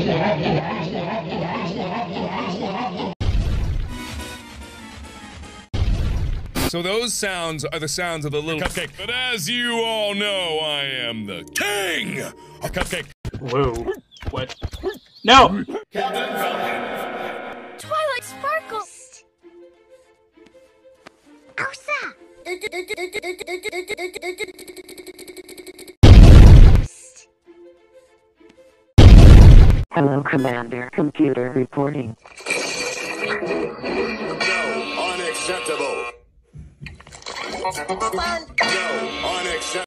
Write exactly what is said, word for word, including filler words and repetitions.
So those sounds are the sounds of the little cupcake. But as you all know, I am the king of cupcake. Whoa. What? No! Twilight sparkles! Elsa! Hello, Commander. Computer reporting. No, unacceptable. No, unacceptable.